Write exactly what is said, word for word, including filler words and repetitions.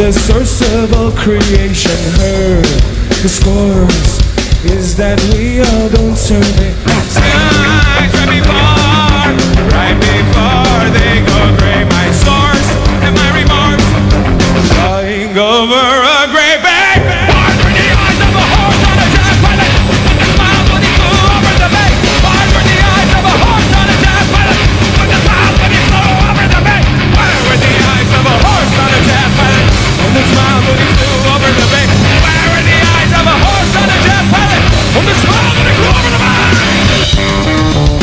the source of all creation heard. The scores is that we all don't serve it. Skies right before, right before they go gray. My source and my remorse flying over a gray bay. Wide were the eyes of a horse on a jet pilot. The smile when he flew over the bay. Wide were the eyes of a horse on a jet pilot. The smile when he flew over the bay. Where were the eyes of a horse on a jet pilot? And the smile when he flew over the bay. Where were the eyes of a horse on a jet pilot? And the smile when he flew over the bay.